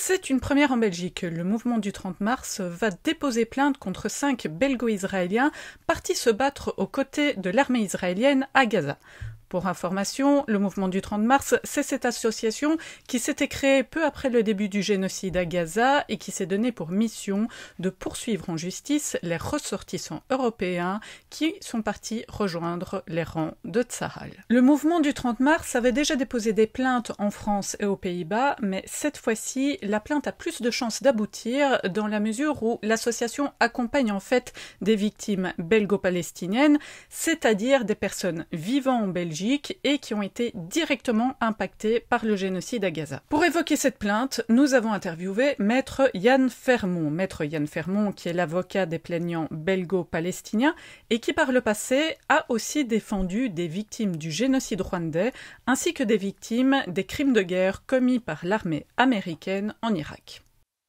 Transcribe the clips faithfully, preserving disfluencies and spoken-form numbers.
C'est une première en Belgique. Le mouvement du trente mars va déposer plainte contre cinq belgo-israéliens partis se battre aux côtés de l'armée israélienne à Gaza. Pour information, le mouvement du trente mars, c'est cette association qui s'était créée peu après le début du génocide à Gaza et qui s'est donné pour mission de poursuivre en justice les ressortissants européens qui sont partis rejoindre les rangs de Tsahal. Le mouvement du trente mars avait déjà déposé des plaintes en France et aux Pays-Bas, mais cette fois-ci, la plainte a plus de chances d'aboutir dans la mesure où l'association accompagne en fait des victimes belgo-palestiniennes, c'est-à-dire des personnes vivant en Belgique et qui ont été directement impactés par le génocide à Gaza. Pour évoquer cette plainte, nous avons interviewé Maître Yann Fermont. Maître Yann Fermont, qui est l'avocat des plaignants belgo-palestiniens et qui par le passé a aussi défendu des victimes du génocide rwandais ainsi que des victimes des crimes de guerre commis par l'armée américaine en Irak.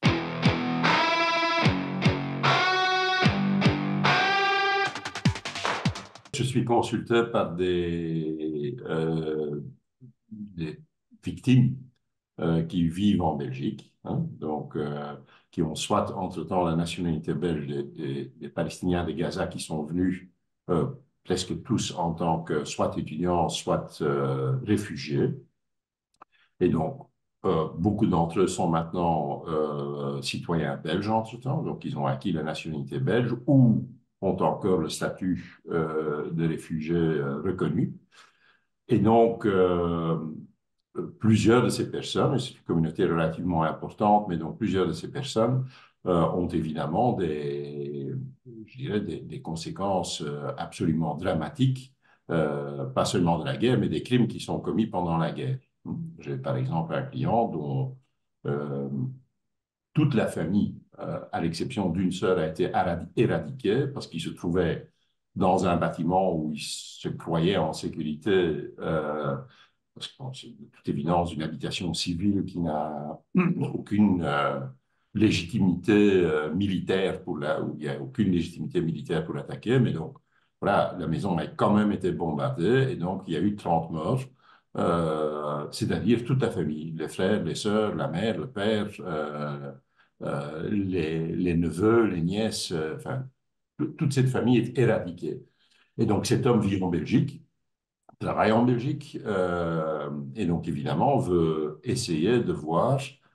Je suis consulté par des, euh, des victimes euh, qui vivent en Belgique, hein, donc euh, qui ont soit entre-temps la nationalité belge des, des, des Palestiniens de Gaza qui sont venus euh, presque tous en tant que soit étudiants, soit euh, réfugiés. Et donc, euh, beaucoup d'entre eux sont maintenant euh, citoyens belges entre-temps, donc ils ont acquis la nationalité belge ou ont encore le statut euh, de réfugiés euh, reconnu. Et donc, euh, plusieurs de ces personnes, et c'est une communauté relativement importante, mais donc plusieurs de ces personnes euh, ont évidemment des, je dirais, des, des conséquences euh, absolument dramatiques, euh, pas seulement de la guerre, mais des crimes qui sont commis pendant la guerre. J'ai par exemple un client dont euh, toute la famille, euh, à l'exception d'une sœur, a été éradiquée parce qu'il se trouvait dans un bâtiment où il se croyait en sécurité, euh, parce que bon, c'est de toute évidence une habitation civile qui n'a aucune euh, légitimité euh, militaire pour la, où il n'y a aucune légitimité militaire pour l'attaquer, mais donc voilà, la maison a quand même été bombardée et donc il y a eu trente morts. Euh, c'est-à-dire toute la famille, les frères, les sœurs, la mère, le père, euh, euh, les, les neveux, les nièces, euh, enfin, toute cette famille est éradiquée. Et donc cet homme vit en Belgique, travaille en Belgique, euh, et donc évidemment veut essayer de voir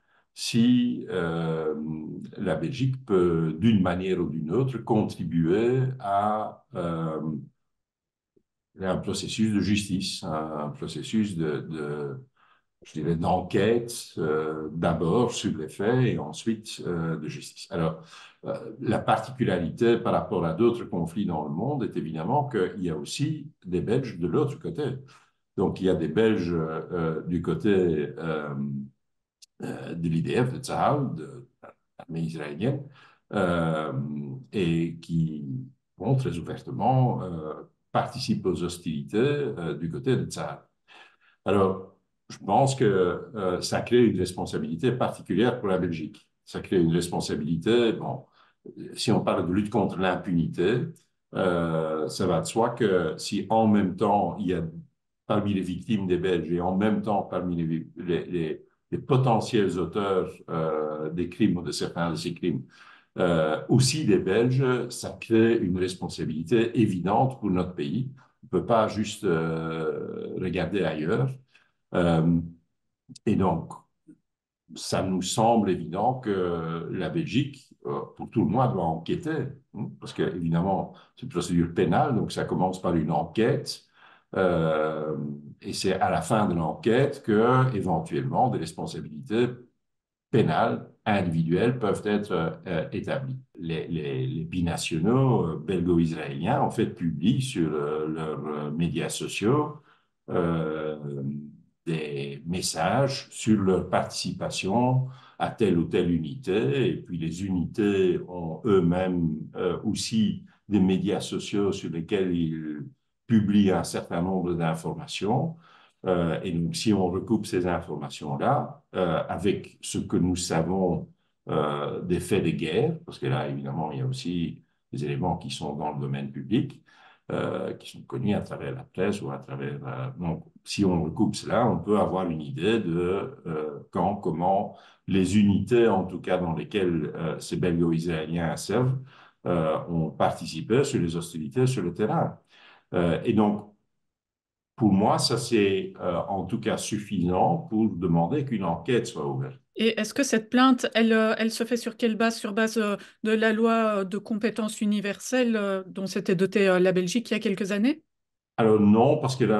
si euh, la Belgique peut, d'une manière ou d'une autre, contribuer à euh, un processus de justice, un processus de, de je dirais, d'enquête, euh, d'abord sur les faits et ensuite euh, de justice. Alors, euh, la particularité par rapport à d'autres conflits dans le monde est évidemment qu'il y a aussi des Belges de l'autre côté. Donc, il y a des Belges euh, du côté euh, euh, de l'I D F, de Tsahal, de l'armée israélienne, euh, et qui, bon, très ouvertement, euh, participent aux hostilités euh, du côté de Tsahal. Alors, je pense que euh, ça crée une responsabilité particulière pour la Belgique. Ça crée une responsabilité, bon, si on parle de lutte contre l'impunité, euh, ça va de soi que si en même temps il y a parmi les victimes des Belges et en même temps parmi les, les, les, les potentiels auteurs euh, des crimes ou de certains de ces crimes, euh, aussi des Belges, ça crée une responsabilité évidente pour notre pays. On ne peut pas juste euh, regarder ailleurs. Euh, et donc, ça nous semble évident que la Belgique, euh, pour tout le moins, doit enquêter, hein, parce que évidemment, c'est une procédure pénale, donc ça commence par une enquête, euh, et c'est à la fin de l'enquête que, éventuellement, des responsabilités pénales individuelles peuvent être euh, établies. Les, les, les binationaux euh, belgo-israéliens, en fait, publient sur euh, leurs euh, médias sociaux euh, des messages sur leur participation à telle ou telle unité. Et puis les unités ont eux-mêmes euh, aussi des médias sociaux sur lesquels ils publient un certain nombre d'informations. Euh, et donc, si on recoupe ces informations-là, euh, avec ce que nous savons euh, des faits de guerre, parce que là, évidemment, il y a aussi des éléments qui sont dans le domaine public, euh, qui sont connus à travers la presse ou à travers... euh, donc, si on recoupe cela, on peut avoir une idée de euh, quand, comment les unités, en tout cas dans lesquelles euh, ces belgo-israéliens servent, euh, ont participé sur les hostilités sur le terrain. Euh, et donc, pour moi, ça c'est euh, en tout cas suffisant pour demander qu'une enquête soit ouverte. Et est-ce que cette plainte, elle, euh, elle se fait sur quelle base? Sur base euh, de la loi euh, de compétences universelles euh, dont s'était dotée euh, la Belgique il y a quelques années? Alors non, parce que là,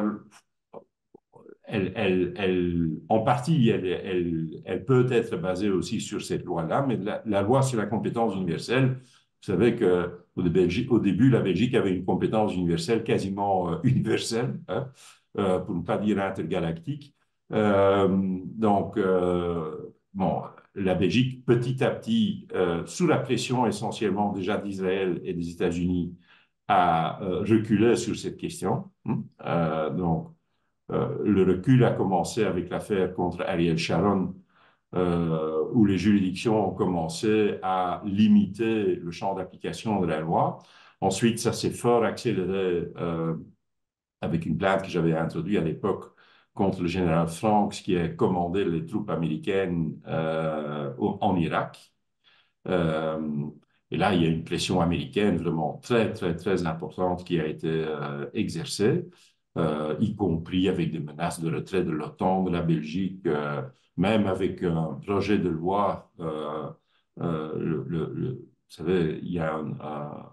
elle, elle, elle, en partie, elle, elle, elle peut être basée aussi sur cette loi-là, mais la, la loi sur la compétence universelle, vous savez que au, Belgique, au début, la Belgique avait une compétence universelle quasiment euh, universelle, hein, euh, pour ne pas dire intergalactique. Euh, donc, euh, bon, la Belgique, petit à petit, euh, sous la pression essentiellement déjà d'Israël et des États-Unis, a euh, reculé sur cette question. Hein. Euh, donc, euh, le recul a commencé avec l'affaire contre Ariel Sharon, euh, où les juridictions ont commencé à limiter le champ d'application de la loi. Ensuite, ça s'est fort accéléré euh, avec une plainte que j'avais introduite à l'époque contre le général Franks qui a commandé les troupes américaines euh, en Irak. Euh, et là, il y a une pression américaine vraiment très, très, très importante qui a été euh, exercée, euh, y compris avec des menaces de retrait de l'OTAN, de la Belgique, euh, même avec un projet de loi. Euh, euh, le, le, le, vous savez, il y a un, un,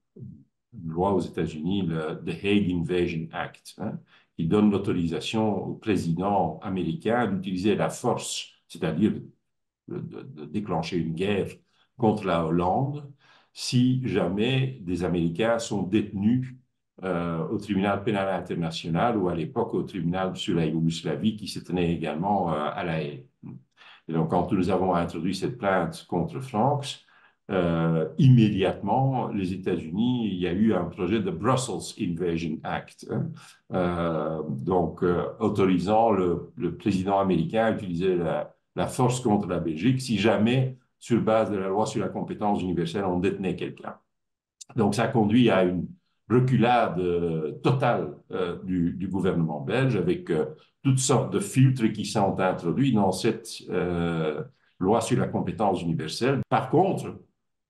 une loi aux États-Unis, le The Hague Invasion Act, hein, qui donne l'autorisation au président américain d'utiliser la force, c'est-à-dire de, de, déclencher une guerre contre la Hollande si jamais des Américains sont détenus euh, au tribunal pénal international ou à l'époque au tribunal sur la Yougoslavie qui se tenait également euh, à La Haye. Et donc, quand nous avons introduit cette plainte contre Franks, euh, immédiatement, les États-Unis, il y a eu un projet de Brussels Invasion Act, hein, euh, donc euh, autorisant le, le, président américain à utiliser la, la force contre la Belgique si jamais, sur base de la loi sur la compétence universelle, on détenait quelqu'un. Donc, ça conduit à une reculade euh, totale euh, du, du, gouvernement belge avec euh, toutes sortes de filtres qui sont introduits dans cette euh, loi sur la compétence universelle. Par contre,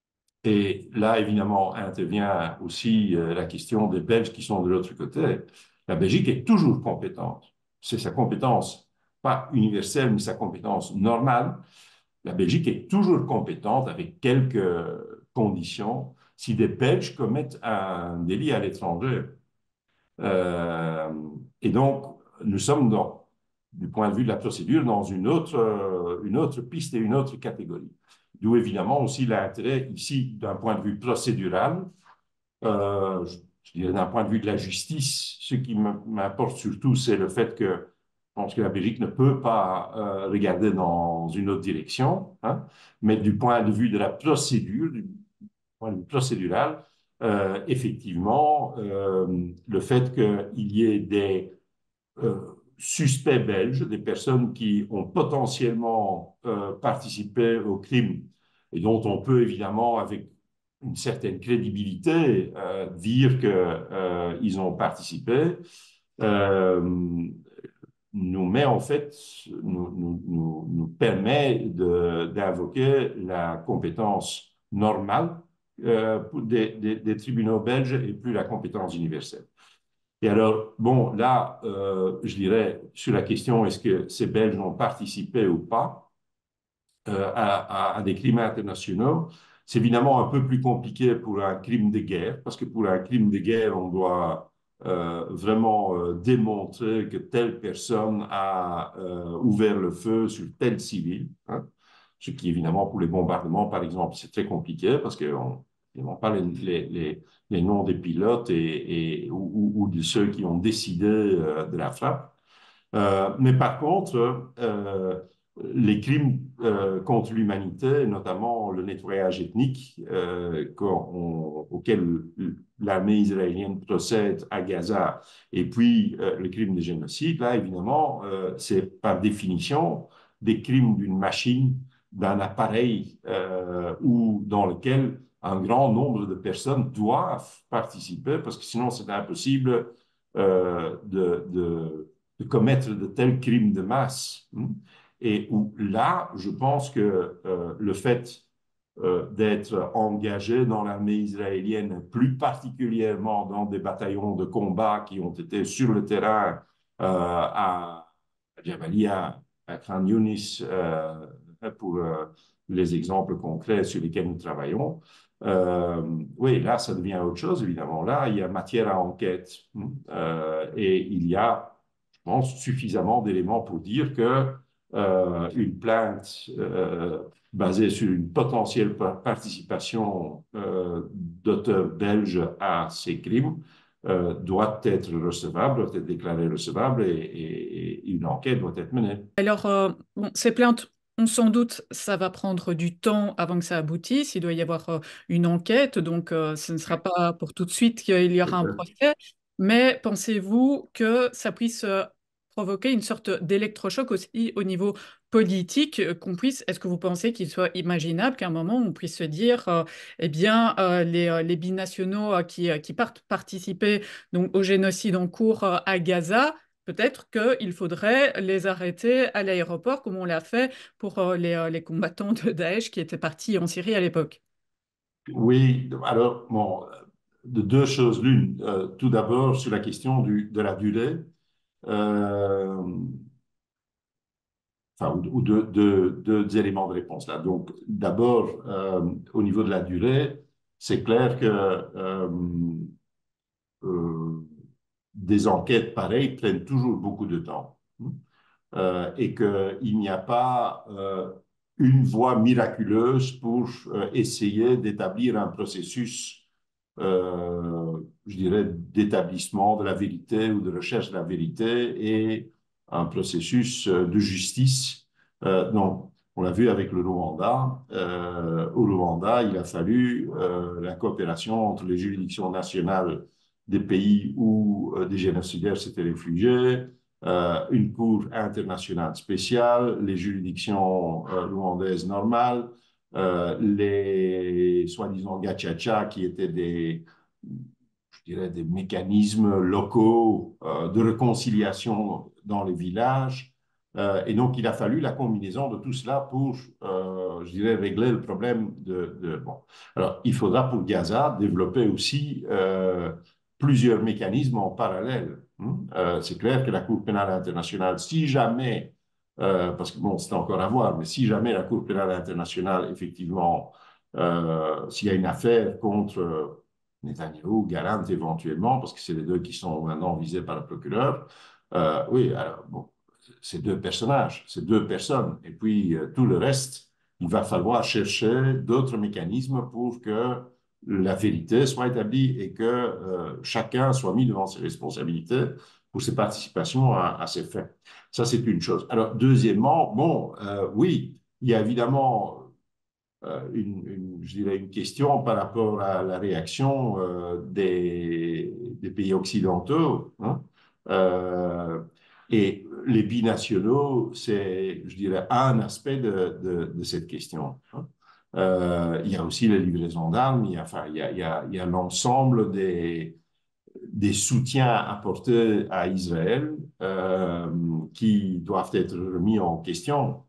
et là, évidemment, intervient aussi euh, la question des Belges qui sont de l'autre côté, la Belgique est toujours compétente. C'est sa compétence, pas universelle, mais sa compétence normale. La Belgique est toujours compétente avec quelques conditions si des Belges commettent un délit à l'étranger. Euh, et donc, nous sommes, dans, du point de vue de la procédure, dans une autre, une autre piste et une autre catégorie. D'où évidemment aussi l'intérêt ici, d'un point de vue procédural, euh, je dirais d'un point de vue de la justice, ce qui m'importe surtout, c'est le fait que je pense que la Belgique ne peut pas euh, regarder dans une autre direction, hein, mais du point de vue de la procédure, du point de vue procédural, euh, effectivement, euh, le fait qu'il y ait des euh, suspects belges, des personnes qui ont potentiellement euh, participé au crime et dont on peut évidemment, avec une certaine crédibilité, euh, dire qu'ils euh, ont participé, euh, nous met en fait, nous, nous, nous, nous permet d'invoquer la compétence normale euh, des, des, des tribunaux belges et plus la compétence universelle. Et alors, bon, là, euh, je dirais, sur la question, est-ce que ces Belges ont participé ou pas euh, à, à, à des crimes internationaux, c'est évidemment un peu plus compliqué pour un crime de guerre, parce que pour un crime de guerre, on doit euh, vraiment euh, démontrer que telle personne a euh, ouvert le feu sur tel civil, hein, ce qui, évidemment, pour les bombardements, par exemple, c'est très compliqué, parce qu'on n'ont pas les, les, les, les, noms des pilotes et, et, ou, ou de ceux qui ont décidé euh, de la frappe. Euh, mais par contre, euh, les crimes euh, contre l'humanité, notamment le nettoyage ethnique euh, on, auquel l'armée israélienne procède à Gaza, et puis euh, le crime de génocide, là, évidemment, euh, c'est par définition des crimes d'une machine, d'un appareil euh, ou dans lequel un grand nombre de personnes doivent participer parce que sinon c'est impossible euh, de, de, de, commettre de tels crimes de masse. Hein. Et où là, je pense que euh, le fait euh, d'être engagé dans l'armée israélienne, plus particulièrement dans des bataillons de combat qui ont été sur le terrain euh, à Jabalia, à Khan Yunis, euh, pour euh, les exemples concrets sur lesquels nous travaillons. Euh, oui, là, ça devient autre chose, évidemment. Là, il y a matière à enquête euh, et il y a, je pense, suffisamment d'éléments pour dire que euh, une plainte euh, basée sur une potentielle participation euh, d'auteurs belges à ces crimes euh, doit être recevable, doit être déclarée recevable et, et, et une enquête doit être menée. Alors, euh, bon, ces plaintes, on sans doute, ça va prendre du temps avant que ça aboutisse. Il doit y avoir euh, une enquête, donc euh, ce ne sera pas pour tout de suite qu'il y aura un procès. Mais pensez-vous que ça puisse euh, provoquer une sorte d'électrochoc aussi au niveau politique, euh, qu'on puisse, est-ce que vous pensez qu'il soit imaginable qu'à un moment on puisse se dire, euh, eh bien, euh, les, euh, les binationaux euh, qui, euh, qui partent participer donc, au génocide en cours euh, à Gaza, peut-être qu'il faudrait les arrêter à l'aéroport, comme on l'a fait pour euh, les, euh, les combattants de Daesh qui étaient partis en Syrie à l'époque. Oui, alors, bon, de deux choses l'une. Euh, tout d'abord, sur la question du, de la durée, euh, enfin, ou, ou deux, deux, deux éléments de réponse là. Donc, d'abord, euh, au niveau de la durée, c'est clair que euh, euh, des enquêtes pareilles prennent toujours beaucoup de temps. Euh, et qu'il n'y a pas euh, une voie miraculeuse pour euh, essayer d'établir un processus, euh, je dirais, d'établissement de la vérité ou de recherche de la vérité et un processus euh, de justice. Euh, donc, on l'a vu avec le Rwanda. Euh, au Rwanda, il a fallu euh, la coopération entre les juridictions nationales des pays où euh, des génocidaires s'étaient réfugiés, euh, une cour internationale spéciale, les juridictions euh, rwandaises normales, euh, les soi-disant gachacha qui étaient des, je dirais, des mécanismes locaux euh, de réconciliation dans les villages. Euh, et donc, il a fallu la combinaison de tout cela pour, euh, je dirais, régler le problème de, de, bon. Alors, il faudra pour Gaza développer aussi euh, plusieurs mécanismes en parallèle. Hein. Euh, c'est clair que la Cour pénale internationale, si jamais, euh, parce que bon, c'est encore à voir, mais si jamais la Cour pénale internationale, effectivement, euh, s'il y a une affaire contre Netanyahou, Gallant éventuellement, parce que c'est les deux qui sont maintenant visés par le procureur, euh, oui, alors, bon, c'est deux personnages, c'est deux personnes. Et puis, euh, tout le reste, il va falloir chercher d'autres mécanismes pour que la vérité soit établie et que euh, chacun soit mis devant ses responsabilités pour ses participations à, à ces faits. Ça, c'est une chose. Alors, deuxièmement, bon, euh, oui, il y a évidemment euh, une, une, je dirais une question par rapport à la réaction euh, des, des pays occidentaux. Hein. Euh, et les binationaux, c'est, je dirais, un aspect de, de, de cette question. Hein. Euh, il y a aussi les livraisons d'armes, il y a, enfin, il y a, il y a, il y a l'ensemble des, des soutiens apportés à Israël euh, qui doivent être remis en question.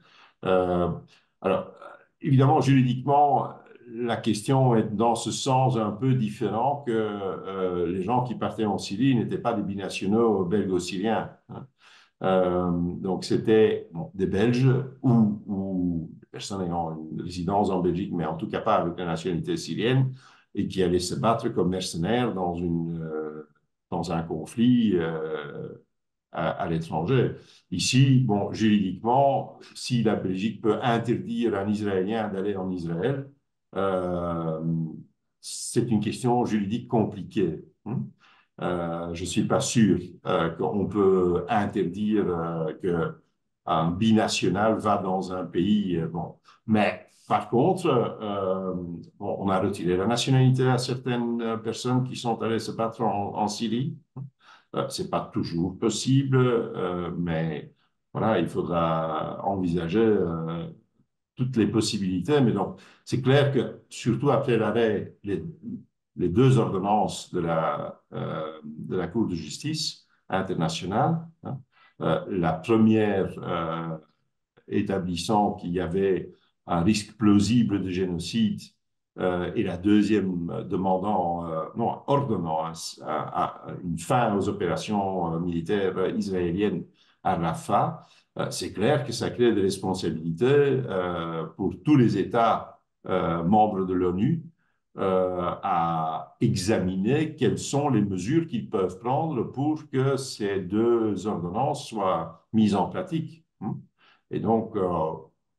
Euh, alors, évidemment, juridiquement, la question est dans ce sens un peu différent que euh, les gens qui partaient en Syrie n'étaient pas des binationaux belgo-syriens. Hein. Euh, donc, c'était bon, des Belges ou, ou des personnes ayant une résidence en Belgique, mais en tout cas pas avec la nationalité syrienne, et qui allaient se battre comme mercenaires dans, une, euh, dans un conflit euh, à, à l'étranger. Ici, bon, juridiquement, si la Belgique peut interdire à un Israélien d'aller en Israël, euh, c'est une question juridique compliquée. Hein. Euh, je ne suis pas sûr euh, qu'on peut interdire euh, qu'un binational va dans un pays. Euh, bon. Mais par contre, euh, bon, on a retiré la nationalité à certaines personnes qui sont allées se battre en, en Syrie. Euh, ce n'est pas toujours possible, euh, mais voilà, il faudra envisager euh, toutes les possibilités. Mais donc, c'est clair que, surtout après l'arrêt, les, les deux ordonnances de la, euh, de la Cour de justice internationale, hein, euh, la première euh, établissant qu'il y avait un risque plausible de génocide euh, et la deuxième demandant, euh, non, ordonnant à, à, à une fin aux opérations euh, militaires israéliennes à Rafah, euh, c'est clair que ça crée des responsabilités euh, pour tous les États euh, membres de l'ONU euh, à examiner quelles sont les mesures qu'ils peuvent prendre pour que ces deux ordonnances soient mises en pratique. Hein. Et donc, euh,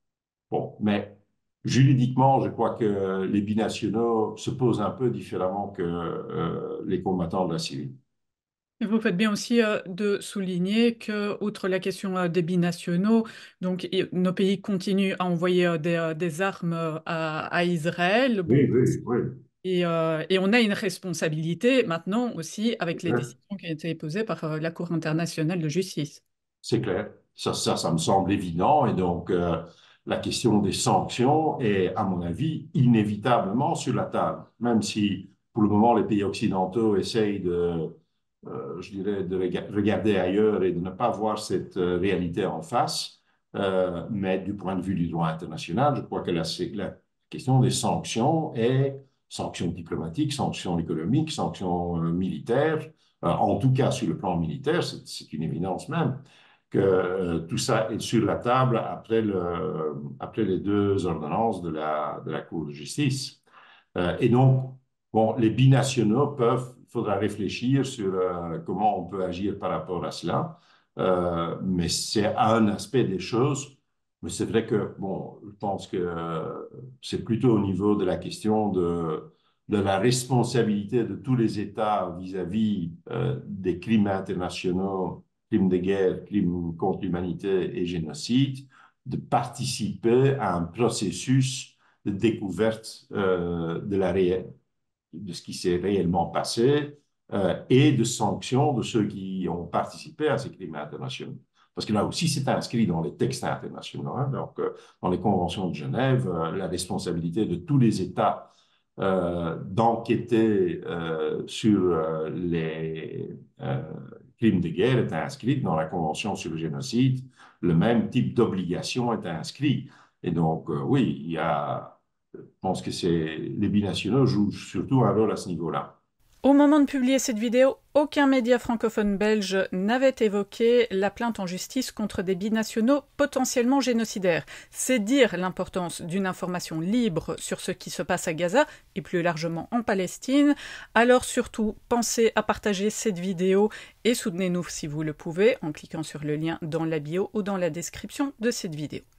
bon, mais juridiquement, je crois que les binationaux se posent un peu différemment que euh, les combattants de la Syrie. Et vous faites bien aussi euh, de souligner que, outre la question euh, des binationaux, donc i- nos pays continuent à envoyer euh, des, euh, des armes euh, à, à Israël. Oui, Bon, oui, oui. et, euh, et on a une responsabilité maintenant aussi avec les Hein. décisions qui ont été posées par euh, la Cour internationale de justice. C'est clair. Ça, ça, ça me semble évident. Et donc, euh, la question des sanctions est, à mon avis, inévitablement sur la table. Même si, pour le moment, les pays occidentaux essayent de, euh, je dirais, de rega- regarder ailleurs et de ne pas voir cette euh, réalité en face. Euh, mais du point de vue du droit international, je crois que la, la question des sanctions est sanctions diplomatiques, sanctions économiques, sanctions euh, militaires. Euh, en tout cas, sur le plan militaire, c'est c'est une évidence même que euh, tout ça est sur la table après, le, après les deux ordonnances de la, de la Cour de justice. Euh, et donc, bon, les binationaux peuvent, il faudra réfléchir sur euh, comment on peut agir par rapport à cela. Euh, mais c'est un aspect des choses. Mais c'est vrai que, bon, je pense que euh, c'est plutôt au niveau de la question de, de la responsabilité de tous les États vis-à-vis euh, des crimes internationaux, crimes de guerre, crimes contre l'humanité et génocide, de participer à un processus de découverte euh, de, la réelle, de ce qui s'est réellement passé euh, et de sanctions de ceux qui ont participé à ces crimes internationaux. Parce que là aussi, c'est inscrit dans les textes internationaux. Hein, donc, euh, dans les conventions de Genève, euh, la responsabilité de tous les États euh, d'enquêter euh, sur euh, les euh, crimes de guerre est inscrite dans la Convention sur le génocide. Le même type d'obligation est inscrit. Et donc, euh, oui, il y a, je pense que c'est, les binationaux jouent surtout un rôle à ce niveau-là. Au moment de publier cette vidéo, aucun média francophone belge n'avait évoqué la plainte en justice contre des binationaux potentiellement génocidaires. C'est dire l'importance d'une information libre sur ce qui se passe à Gaza et plus largement en Palestine. Alors surtout, pensez à partager cette vidéo et soutenez-nous si vous le pouvez en cliquant sur le lien dans la bio ou dans la description de cette vidéo.